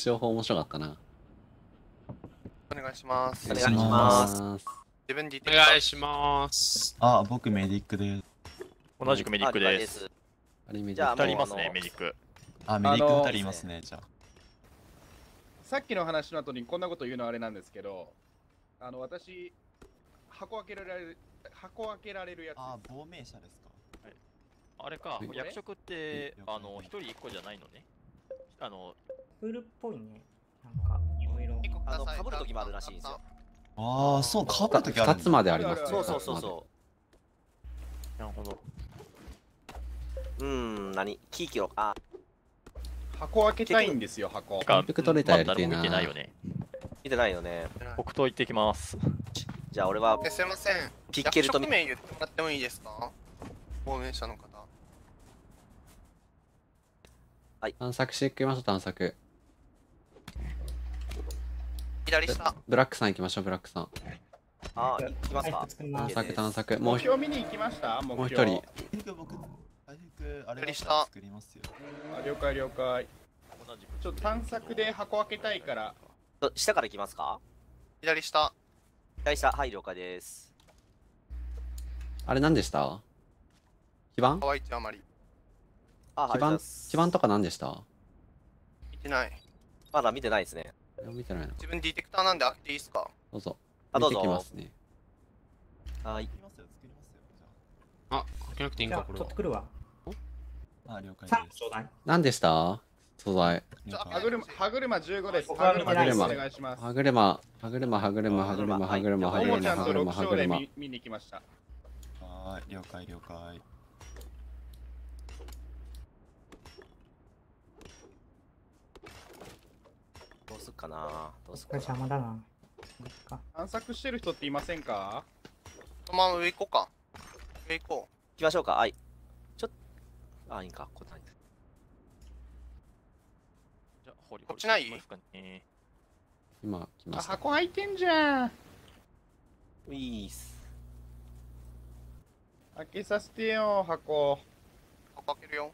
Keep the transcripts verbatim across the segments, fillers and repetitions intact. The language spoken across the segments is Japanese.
用法面白かったな。 お願いします。 お願いします。 自分でお願いします。 あ、僕メディックです。 同じくメディックです。 あれメディじゃあックふたりいますね、メディック。 あ、メディックふたりいますね、じゃあ。 さっきの話の後にこんなこと言うのはあれなんですけど、あの私箱開けられる箱開けられるやつ。 あ、亡命者ですか。 はい、あれか、役職ってあの一人一個じゃないのね。あのプールっぽいね。なんかいろいろ。 あの被る時もあるらしいんですよ。 ああ、そう、かぶる時ある。 ふたつまでありますね。 そうそうそうそう。なるほど。うーん、何キーキロあ。 箱開けたいんですよ、箱。 結局取れたやりてえな。 見てないよね。見てないよね。北東行ってきます。じゃあ俺はすいません。 ピッケルと役職名言ってもらってもいいですか？亡命者の方。 はい。探索していきましょう、探索。 左下。 ブラックさん行きましょう、ブラックさん。 あ、行きますか。 探索、探索。 目標見に行きました？ もう一人。 あれ作りますよ。了解了解。ちょっと探索で箱開けたいから。 下から行きますか？ 左下。 左下、はい、了解です。 あれ何でした？基盤？ 乾いてあまり。 あ、 基盤、基盤とか何でした？ 見てない。 まだ見てないですね。 見てないの。 自分ディテクターなんで開けていいですか？ どうぞ。 あ、どうぞ。 見てきますね。 はい。 あ、開けなくていいんか、これは。 取ってくるわ。 あ、了解です。 何でした素材。 歯車、歯車じゅうごです。 歯車です。お願いします。 歯車、歯車、歯車、歯車、歯車、歯車、 ももちゃんと歯車、歯ろく章で車。 見に来ました。 はい、了解了解。 どうすっかな。どうすっこれ邪魔だな。 探索してる人っていませんか？ そのまま上行こうか。上行こう。 行きましょうか。はい。ちょっと、あ、いいか。こっちない。じゃあ、 こっちない？ 今、来まあ、 す。 箱開いてんじゃん。 ウィース。 開けさせてよ、箱。 箱開けるよ。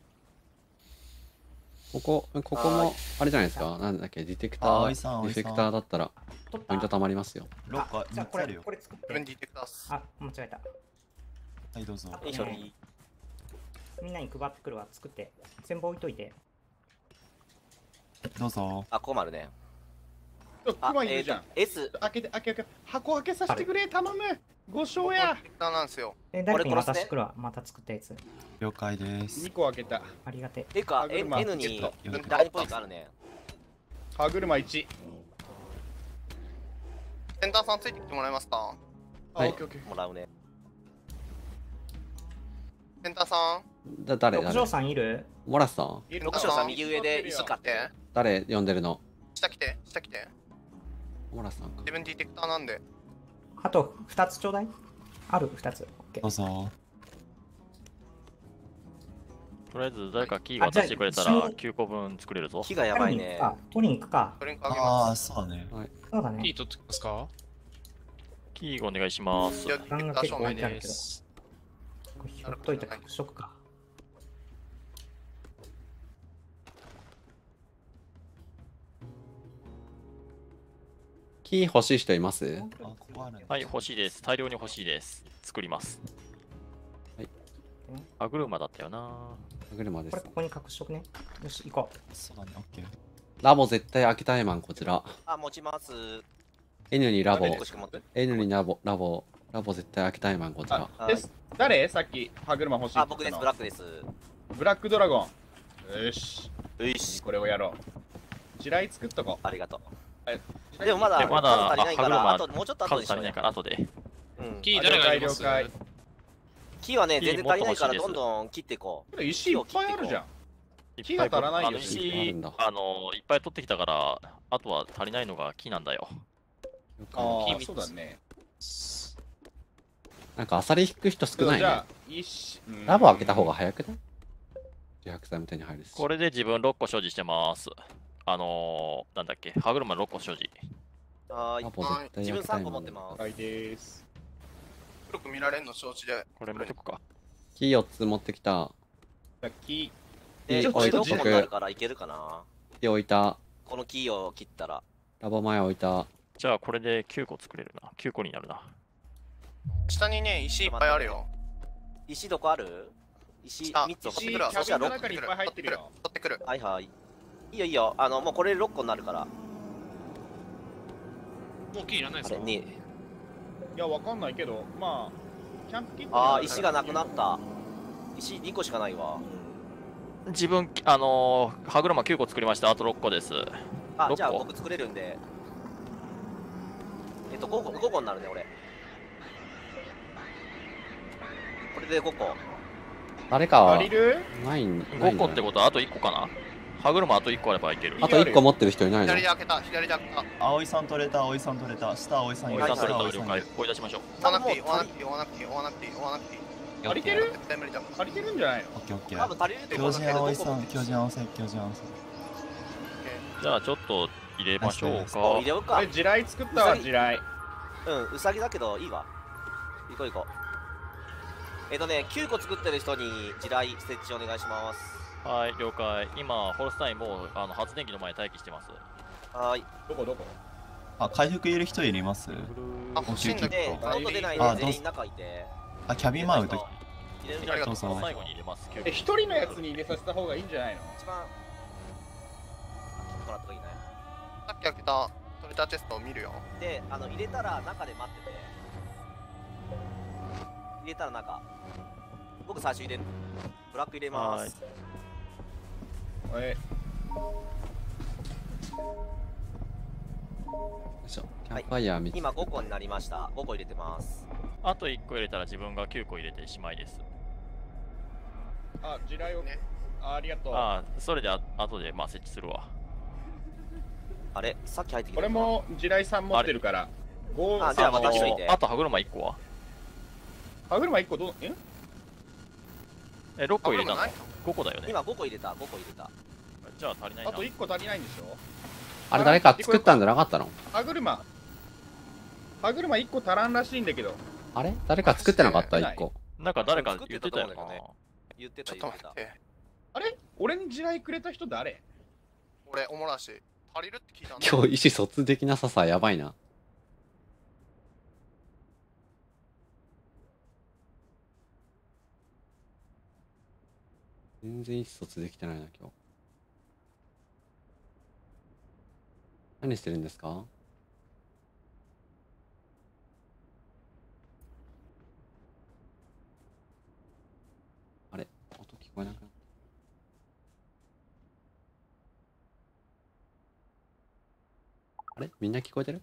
ここ、ここも、あれじゃないですか。なんだっけ、ディテクター、ディテクターだったら、ポイント貯まりますよ。 ロッカー、 じゃあこれ、これ作って。 自分ディテクターっす。 あ、間違えた。 はい、どうぞ。 いい処理。 みんなに配ってくるわ、作って。全部置いといて。 どうぞ。 あ、こうまるね。 クマいるじゃん。 S。 開けて、開けて、箱開けさせてくれ、頼む。ご章や。 ディテクターなんですよ。 え、誰かに渡してくるわ、また作ったやつ。 了解です。 にこ開けた。 ありがてえ。てか、N に第二ポイントあるね。 歯車いち。 センターさんついてきてもらえますか？ はい。 もらうね。 センターさんだ、誰六条さんいる？ モラスさん六条さん右上で石買って。 誰呼んでるの？ 下来て、下来て。 モラスさんか。 自分ディテクターなんで。 あとふたつちょうだい。あるふたつ。 どうぞ。 とりあえず誰かキー渡してくれたらきゅうこぶん作れるぞ。キーがやばいね。 取りに行くか。 取りに行くか。 ああ、そうだね。 そうだね。 キー取ってきますか？ キーお願いします。 いや、ディテクター証明でです。 ひょっといて隠しとくか。 キー欲しい人います？ はい、欲しいです。大量に欲しいです。作ります。 はい。 歯車だったよな。 歯車です。 これここに隠しとくね。よし、行こう。 そうだね、オッケー。 ラボ絶対開けたいマン、こちら。 あ、持ちます。 N にラボ。N にラボ、ラボ、ラボ絶対開けたいマン、こちら。 誰さっき歯車欲しい。 あ、僕です、ブラックです。 ブラックドラゴン。よし。 よし。 これをやろう。地雷作っとこう。 ありがとう。でもまだ、 まだ、 足りないから、あともうちょっと後で足りないから、後で。キー誰誰がいます？ キーはね、全然足りないから、どんどん切っていこう。石いっぱいあるじゃん。木が足らないよ。 石、あの、いっぱい取ってきたから、あとは足りないのが木なんだよ。 ああ、そうだね。 なんか、アサリ引く人少ないね。 石ラボ開けた方が早くない？自白剤も手に入るし。 これで自分ろっこ所持してます。あのー、なんだっけ、歯車ろっこ所持。はーい。自分さんこ持ってます。 はいです。 よく見られんの承知で。 これもとくか。 キーよっつ持ってきた。 キー。え、 置いとく。 からいけるかな。 キー置いた。 この木を切ったら。 ラボ前置いた。 じゃあこれできゅうこ作れるな。きゅうこになるな。 下にね、石いっぱいあるよ。 石どこある？石下みっつ石、 取ってくるわ。 キャビンのそしたらろっ中にいっぱい入ってるよ。 取ってくる。 はいはい。いいよいいよ。あの、もうこれろっこになるから。 もう木いらないですか？ あれに。 いや、わかんないけど、まあ、キャンプキット。 ああ、石がなくなった。石にこしかないわ。 自分、あのー、歯車きゅうこ作りました。あとろっこです。 あ、 ろっこじゃあ僕作れるんで。えっと、ごこ、ごこになるね、俺。これでごこ。 誰かは足りる？ ないんごこってことはあといっこかな。歯車あといっこあればいける。 あといっこ持ってる人いないの？ 左で開けた、左で開けた。 葵さん取れた、葵さん取れた。下葵さんいる。 追い出された下葵さんいる。 了解。追い出しましょう。 追わなくていい、追わなくていい、追わなくていい、追わなくていい、追わなくていい。 足りてる？ 絶対無理だ。 足りてるんじゃないの？ オッケーオッケ多分ー。 足りると思強うんだけど、 靭葵さん、 どこも強靭合わせ、強靭合わせ。 じゃあちょっと入れましょうおか入。れようかこれ。地雷作ったわ、地雷。 うん、うさぎだけどいいわ。行こう行こう。えっとね、きゅうこ作ってる人に地雷設置お願いします。 はい、了解。今、ホルスタインもうあの発電機の前待機してます。 はーい。 どこどこ？ あ、回復いる人いります？ あ、欲しいんだけで、 ど。 外出ないあどうぞで全員中いて。 あ、キャビンマウント。 入れるんじゃないありがとうどうぞ最後に入れます。 え、一人のやつに入れさせた方がいいんじゃないの？ 一番。もらった方がいいね。 さっき開けたトレジャーチェストを見るよ。 で、あの、入れたら中で待ってて。入れたら中。僕最初入れる。ブラック入れまはいす。 え、 よいしょ。キャンプファイヤー見つ今ごこになりました。ごこ入れてます。 あといっこ入れたら自分がきゅうこ入れてしまいです。 あ、地雷をね。 あ、ありがとう。 ああ、それであ後でまあ設置するわ。 あれさっき入ってきた。 これも地雷さん持ってるから。ご、 あじゃああの渡しといてあと歯車いっこは歯車いっこどう、ええ、ろっこ入れたのあこれもない？ ご 個だよね。 今ごこ入れた。ごこ入れた。 じゃあ足りないな。 あといっこ足りないんでしょ？ あれ誰か作ったんじゃなかったの？ 歯車。歯車いっこ足らんらしいんだけど。 あれ誰か作ってなかった？いっこ。 なんか誰か言ってたよな。 作ってたと思うんだよね言ってちょった言ってた。 と待って。 あれ俺に地雷くれた人誰？ 俺、おもらし。足りるって聞いたんだ。 今日意思疎通できなささやばいな。全然意思疎通できてないな今日。何してるんですか？あれ音聞こえなくなった。あれみんな聞こえてる？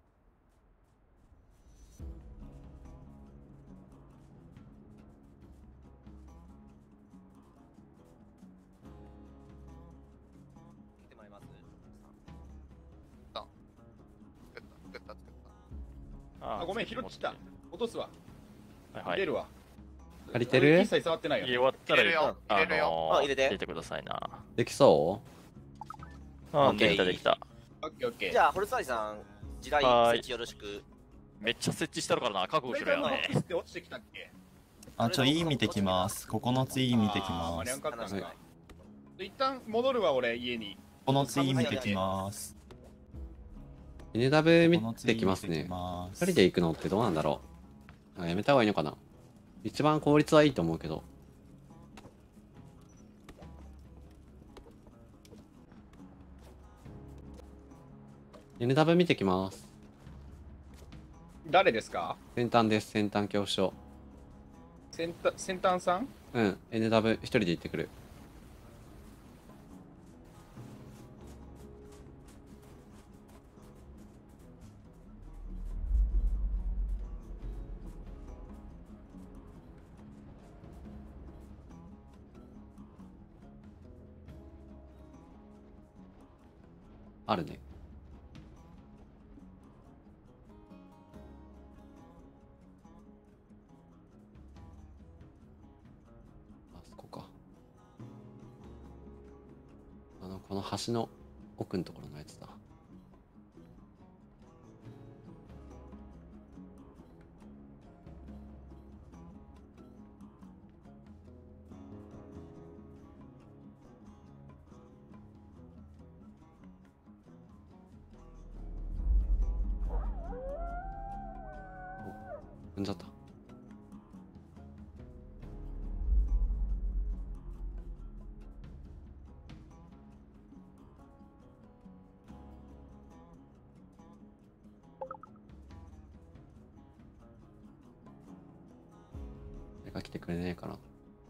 聞いてもらいます。 作った、作った、作った。 ああ、ごめん、拾っちった。落とすわ。 はいはい。 出るわ。 借りてる一切触ってないよ。 入れ終わったら入れるよあ入れるよのーあ入れて入れてくださいな。 できそうん、 オッケーできたできた。 オッケーオッケー。 じゃあ、ホルツアリさん、地雷設置よろしく。 めっちゃ設置してるからな、覚悟しろよね。 キスって落ちてきたっけ？ あ、ちょ、いい見てきます。ここのツイ見てきあーま間に合わんす。 かったんか話がない。 一旦戻るわ、俺、家に。 このツイ見てきます。 う。エヌダブ見このツイてきますね。 ます一人で行くのってどうなんだろう。あやめた方がいいのかな。一番効率はいいと思うけど。エヌダブ見てきます。 誰ですか？ 先端です。先端恐怖症。 先端先端さん？ うん。エヌダブ一人で行ってくる。あるね。あそこか。あの、この橋の奥のところのやつだ。 踏んじゃった。誰か来てくれねえかな。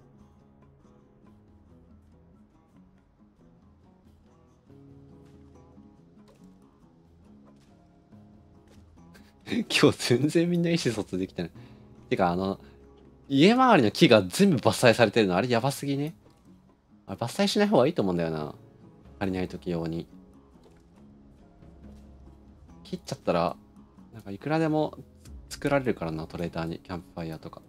今日全然みんな意思疎通できてない。てかあの家周りの木が全部伐採されてるのあれやばすぎね。あれ伐採しない方がいいと思うんだよな。足りない時用に。切っちゃったらなんかいくらでも作られるからな、トレーダーにキャンプファイヤーとか。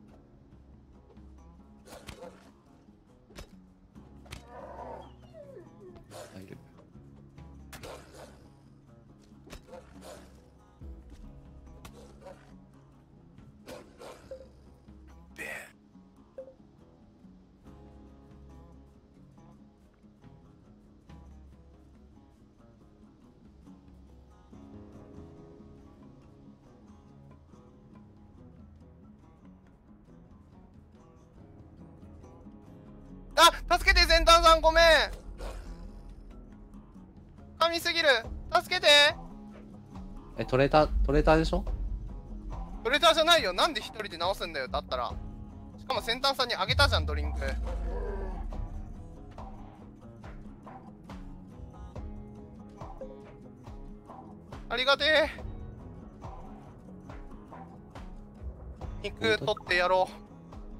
あ、助けて、先端さん、ごめん。噛みすぎる。助けて。 え、トレーター、トレーターでしょ？ トレーターじゃないよ。なんで一人で直すんだよ、だったら。しかも先端さんにあげたじゃん、ドリンク。ありがてえ。肉取ってやろう。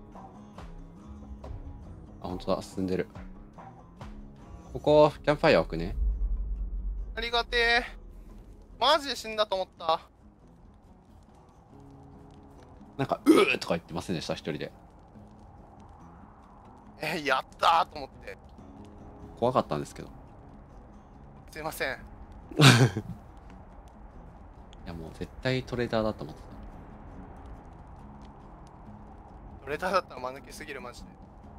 あ、本当だ、進んでる。ここ、キャンプファイヤー置くね。 ありがてえ。マジで死んだと思った。 なんか、うーとか言ってませんでした、一人で。 え、やったーと思って。 怖かったんですけど。 すいません。いや、もう絶対トレーダーだと思ってた。 トレーダーだったら間抜けすぎる、マジで。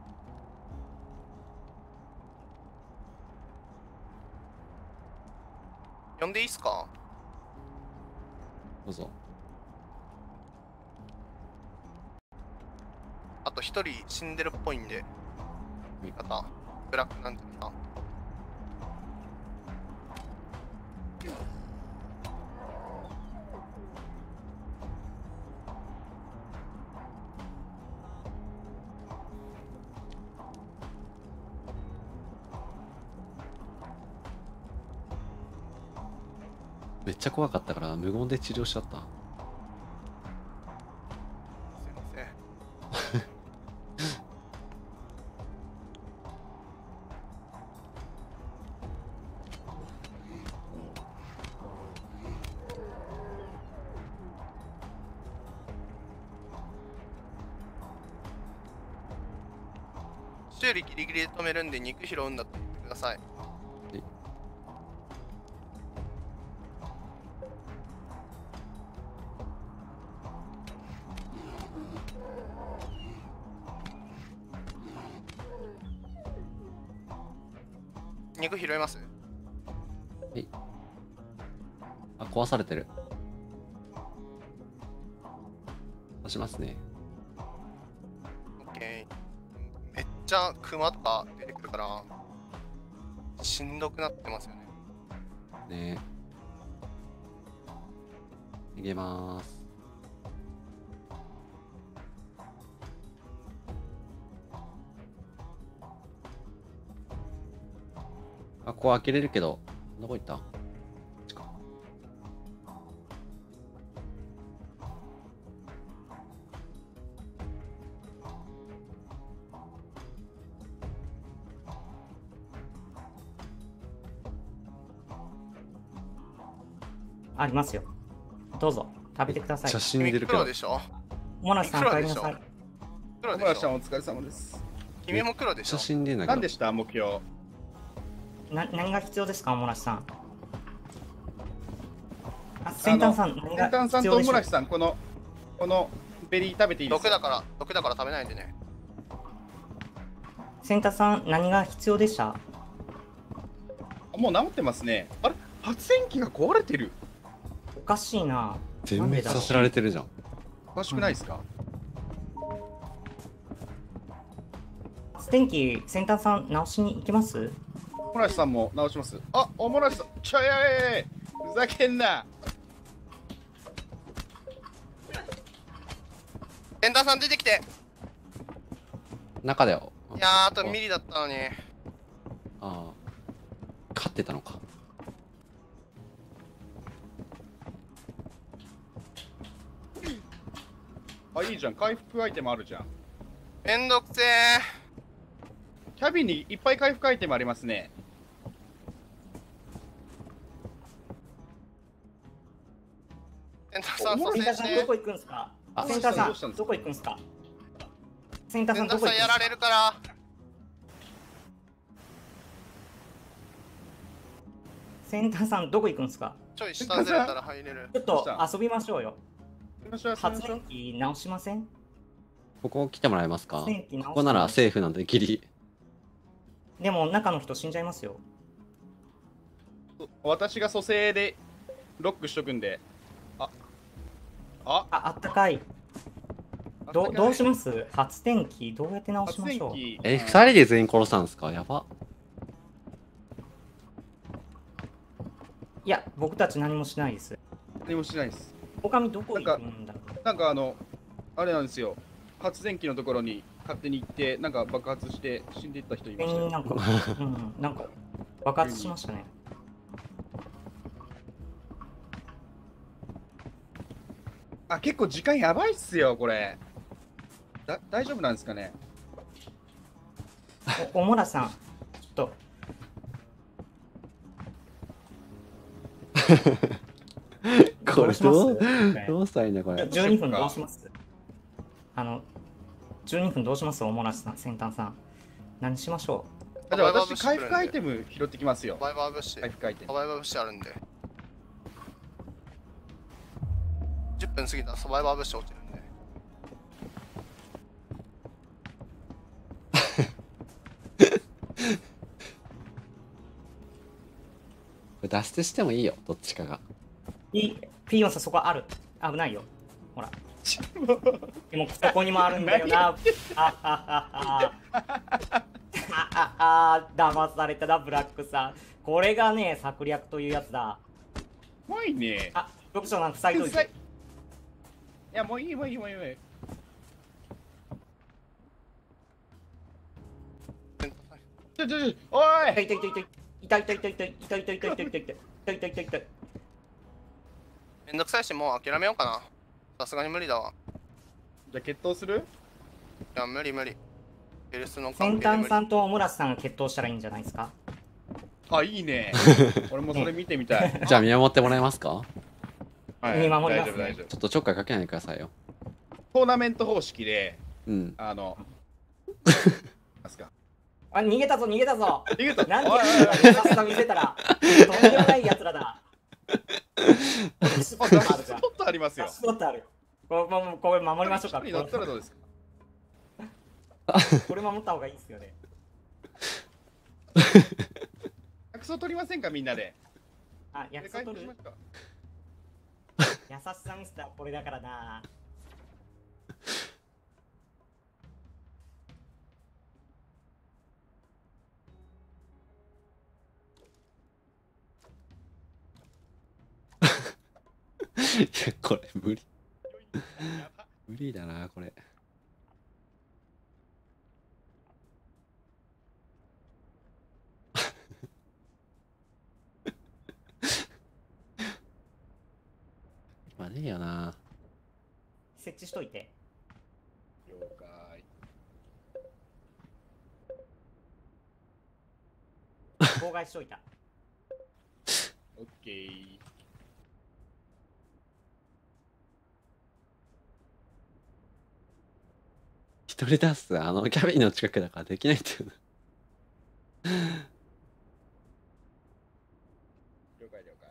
呼んでいいっすか？ どうぞ。 あと一人死んでるっぽいんで、味方、ブラックなんていうか。 めっちゃ怖かったから無言で治療しちゃった。 すいません。修理ギリギリで止めるんで肉拾うんだって言ってください。肉拾います？ はい。あ、壊されてる。押しますね。 オッケー。めっちゃクマとか出てくるからしんどくなってますよね。 ねえ。逃げまーす。あ、ここ開けれるけど、どこ行った？こっちか。 ありますよ。どうぞ食べてください。 写真出るけど。 でしょ。 モナシさん、お帰りなさい。 小林さん、お疲れ様です。 君も黒でしょ。 写真出ない。 何でした目標？ な何が必要ですか、モナシさん。あ、先端さん、何が先端さんとモナシさん、このこのベリー食べていいですか？ 毒だから、毒だから食べないでね。 先端さん、何が必要でした？ もう治ってますね。あれ、発電機が壊れてる。 おかしいな。 全滅させられてるじゃん。 おかしくないですか？ 天気、先端さん直しに行きます？ おもらしさんも直します。あ、おもらしさん、ちょいやいふざけんな。 エンターさん出てきて。 中だよ。 いやー、あとミリだったのに。 ああ。勝ってたのか。 あ、いいじゃん。回復アイテムあるじゃん。 めんどくせー。 キャビンにいっぱい回復アイテムありますね。 エンターさん、蘇センターさん生して。 どこ行くんすか？センターさんどこ行くんすか？センターエさんどこ行くんすか？ ンターさんやられるから。 センターさんどこ行くんすか？ ちょい下ずれたら入れる。 ちょっと遊びましょうよ。 行きましょう、行きましょう。 発電機直しません？ ここ来てもらえますか？ 発電機直しここならセーフなんでギリ。 でも中の人死んじゃいますよ。 私が蘇生でロックしとくんで。あああ、あったかい。どあったかいどうします？発電機どうやって直しましょう？ 発電機え、二人で全員殺したんですか？やば。 いや、僕たち何もしないです。 何もしないです。 おかみどこ行くんだろう？ なんかあの、あれなんですよ。発電機のところに勝手に行って、なんか爆発して死んでいった人いましたよ。 全員なんか、うん、なんか爆発しましたね。 あ、結構時間やばいっすよ、これ。だ大丈夫なんですかね？ お、おもらさん、ちょっと。 これどうどうしますどうしたらいいんだこれ。 じゅうにふんどうします？あの、じゅうにふんどうします？おもらしさん、先端さん。何しましょあ、じゃあ私、回復アイテム拾ってきますよ。 サバイバー物資。 回復アイテム。 サバイバー物資あるんで。じゅっぷん過ぎたらサバイバー物資落ちるんで。 これ脱出してもいいよ、どっちかが。 う？いい、ピーヨンさん、そこある。危ないよ。ほら。でも、そこにもあるんだよな。あははは。あああ、騙されたな、ブラックさん。これがね、策略というやつだ。 怖いね。 あ、読書なんか塞いどいて。 いや、もういい、もういい、もういい。もういいちょちょちょ、おい。 痛い痛い痛い痛い痛い痛い痛い痛い痛い痛い痛い痛い痛い痛い痛い痛い痛い。 めんどくさいし、もう諦めようかな。さすがに無理だわ。 じゃあ決闘する？ いや、無理無理。ヘルスの先関係で無理。 端さんとオムラスさんが決闘したらいいんじゃないですか？ あ、いいね。俺もそれ見てみたい。 じゃあ見守ってもらえますか？ はい、 見守りますね大丈夫、大丈夫。 ちょっとちょっかいかけないでくださいよ。 トーナメント方式で、 うん。 あの、ますか。 あ、逃げたぞ逃げたぞ。 逃げた。 なんておいおいおい優しさ見せたら、とんでもない奴らだ。スポットあるじゃん。 ちょっとありますよ。 スポットあるよ。これ、もうこれ守りましょうか。 一人乗ったらどうですか？ これ守った方がいいですよね。 薬草取りませんか、みんなで。 あ、約束取るで回復しま。すか。 優しさ見せたらこれだからな。 いや、これ無理。無理だな、これ。まねえよな。 設置しといて。 了解。 妨害しといた。 オッケー。 一人出す、あのキャビンの近くだからできないっていうの。 了解了解。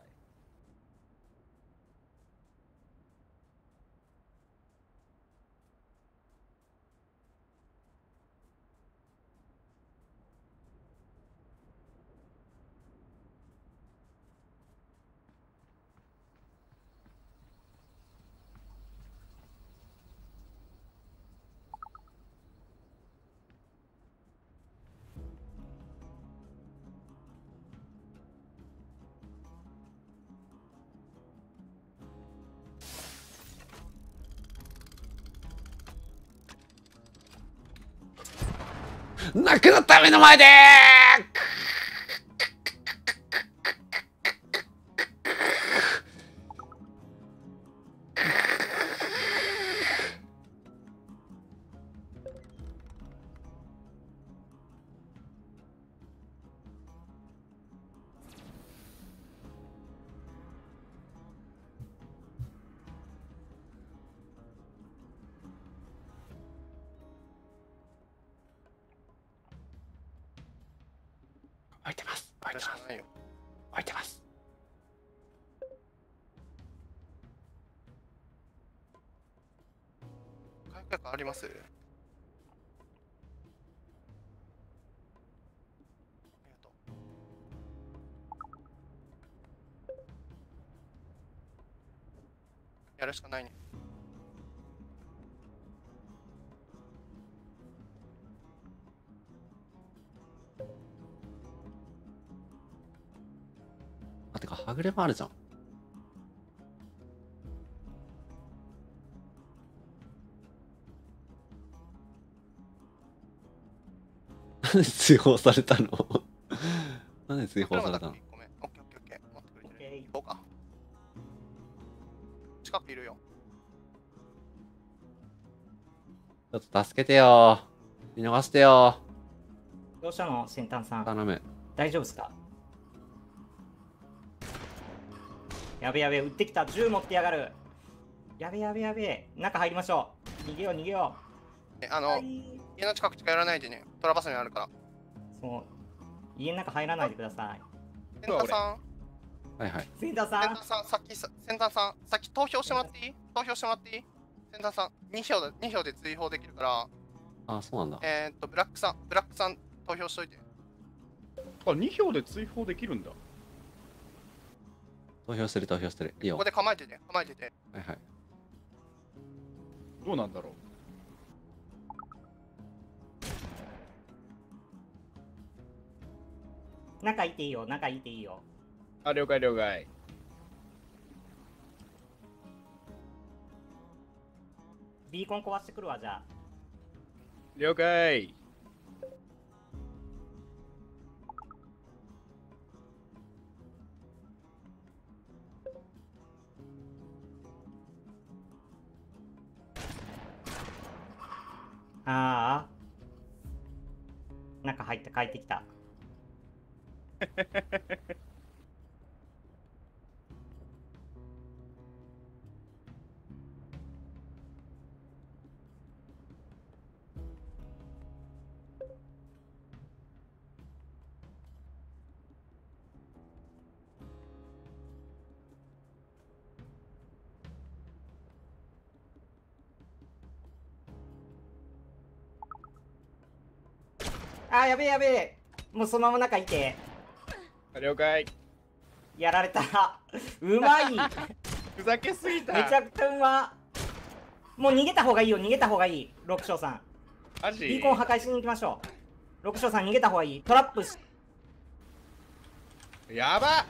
なくなった目の前で置いてます置いてます置いてます。 回復薬あります？ありがとう。やるしかないね。 あ、てかはぐれもあるじゃん。なんで追放されたのなんで追放されたの？ ごめん。オッケーオッケーオッケー。待ってくれてる。行こうか。近くいるよ。 ちょっと助けてよ。見逃してよ。 どうしたの先端さん。 頼む。 大丈夫ですか？やべやべ、撃ってきた。銃持ってやがる。やべやべやべ。中入りましょう。逃げよう逃げよえ、あの、家の近く近寄らないでね。トラバスにあるから。 う。そう。家の中入らないでください。 センターさん。 はいはい。 センターさん。 センターさん、さっきさ、センターさん、さっき投票してもらっていい？投票してもらっていい？センターさん、に票で、に票で追放できるから。 あ、そうなんだ。 えー、っと、ブラックさん、ブラックさん投票しといて。 あ、に票で追放できるんだ。 投票する投票する。いいよ。 ここで構えてて、構えてて。 はいはい。 どうなんだろう。中いていいよ、中いていいよ。 あ、了解了解。 ビーコン壊してくるわ、じゃあ。 了解。 ああ。中入って帰ってきた。あーやべえやべえ。もうそのまま中いて。 了解。 やられた。うまい。 ふざけすぎた。 めちゃくちゃうま。もう逃げた方がいいよ、逃げた方がいい。六章さん。 マジ？ ビーコン破壊しに行きましょう。六章さん逃げた方がいい。トラップし。 やばっ。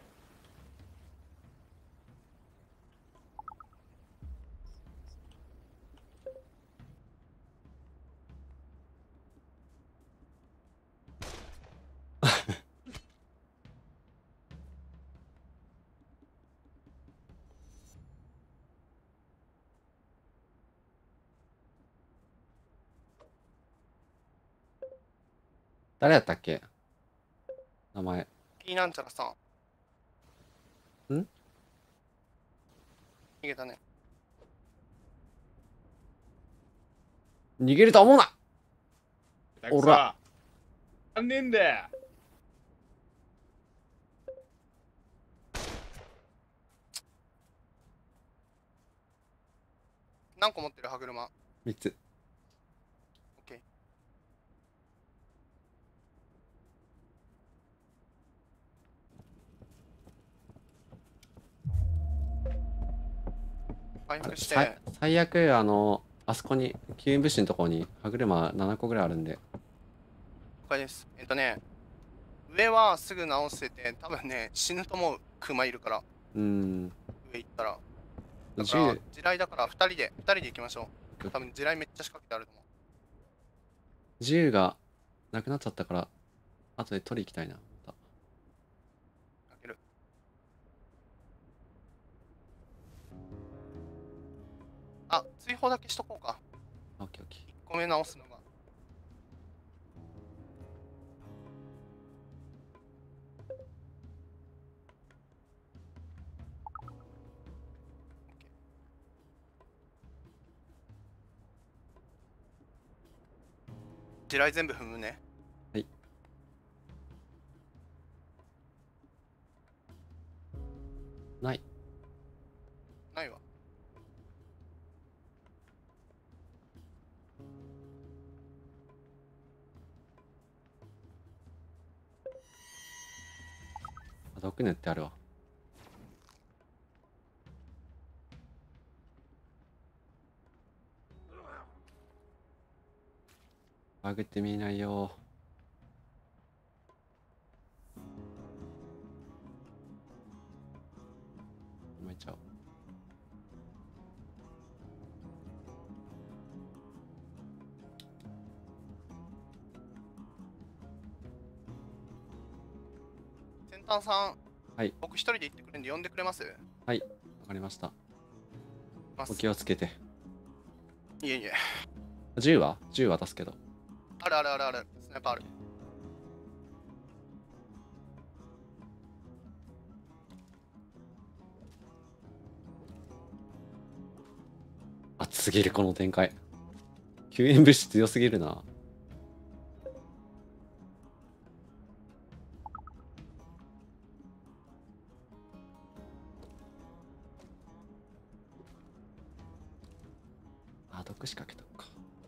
誰やったっけ名前。 P なんちゃらさん。 ん逃げたね。 逃げると思うな。 おら。あんねんだよ。 何個持ってる歯車？ みっつ。 オッケー。回復して。 さ最悪、あの、あそこに、救援物資のところに歯車ななこぐらいあるんで。 了解です。えっとね、上はすぐ直せて、多分ね、死ぬと思うクマいるから。 うーん。 上行ったら。だから銃、 地雷だからふたりで、ふたりで行きましょう。多分地雷めっちゃ仕掛けてあると思う。 銃がなくなっちゃったから、後で取り行きたいな。また開ける。あ、追放だけしとこうか。 オッケーオッケー。 いっこめ直すのが。地雷全部踏むね。 はい。ない。 ないわ。 あ、毒塗ってあるわ。バグって見えないよ。埋めちゃおう。 先端さん、 はい。 僕一人で行ってくるんで呼んでくれます？ はい、わかりました。 ますお気をつけて。 いえいえ。 銃は銃渡すけど。 あるあるあるある。スナイパーある。 熱すぎるこの展開。救援物資強すぎるな。あ、毒仕掛けたのか。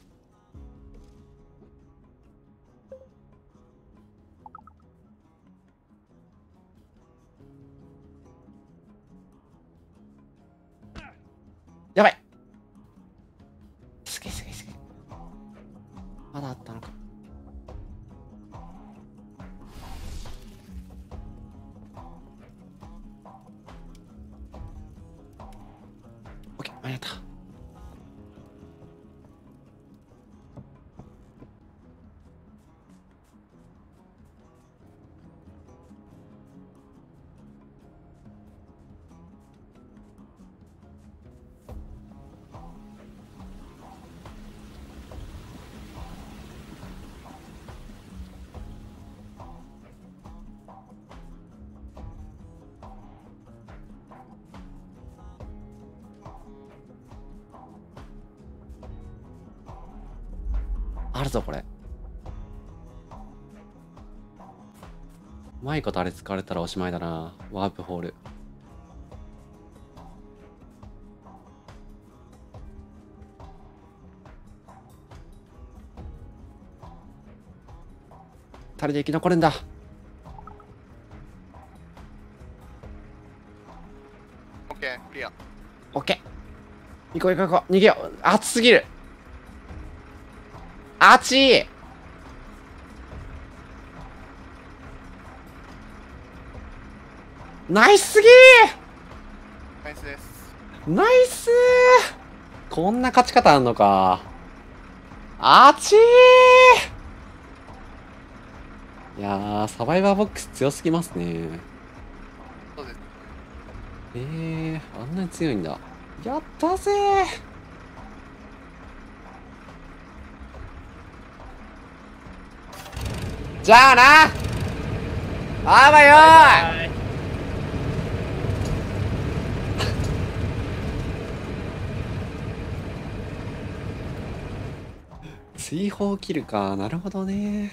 やばい。すげえすげえすげえ。まだあったのか。オッケー、間に合った。あるぞこれ。うまいことあれ使われたらおしまいだな。ワープホール。二人で生き残るんだ。 オッケー、クリア。 オッケー。行こう行こう行こう。逃げよう。熱すぎる。熱い。ナイスすぎナイスです。 ー。ナイスー。こんな勝ち方あんのか。熱いー。いやー、サバイバーボックス強すぎますね。 そうです。 えー、あんなに強いんだ。やったぜー。じゃあなあばよーい。追放切るか。なるほどね。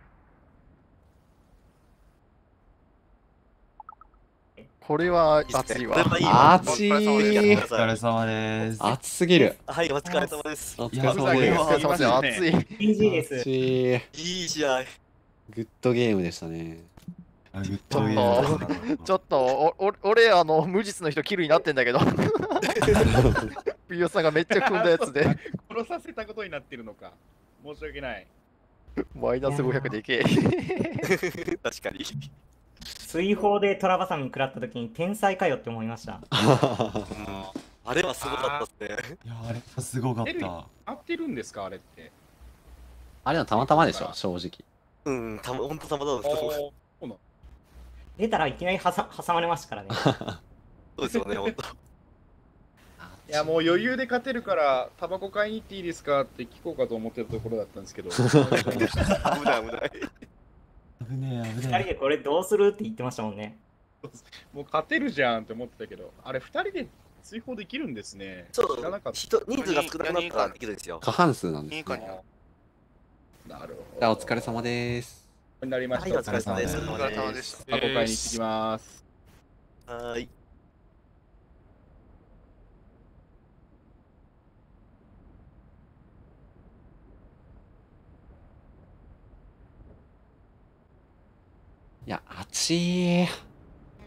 これは熱いわ。 熱い。 お疲れ様です。 熱すぎる。 はい、お疲れ様です。 お疲れ様です。 お疲れ様です。熱い。 イージーです。 熱い。 いい試合。 グッドゲームでしたね。 あグッちょドゲームっと、ちょっと、おお俺、あの、無実の人キルになってんだけど。ピヨさんがめっちゃ組んだやつで。 殺させたことになってるのか。申し訳ない。 マイナスごひゃくでいけ。 確かに。 追放でトラバサミ食らった時に天才かよって思いました。 あれはすごかったですね。 いやあれはすごかった。 合ってるんですかあれって。 あれはたまたまでしょ、正直。 うん、たま、ほんとたまたまです。 そうな出たらいきなり挟挟まれましたからね。 そうですよね、ほんと。 いや、もう余裕で勝てるから、タバコ買いに行っていいですかって聞こうかと思ってたところだったんですけど。危ない危ない。 危ない。 危ねえ、危二人ねでこれどうするって言ってましたもんね。 もう勝てるじゃんって思ってたけど、あれふたりで追放できるんですね。 そう知らなかった。 人人数が少なくなったらできるんですよ。 過半数なんですね。 いいかにな。 なるほど。 じゃあお疲れ様です。 になりましはい、 た。 お疲れ様です。 お疲れ様でした。 タバコ買いに行ってきます。 はーい。 いや、暑い。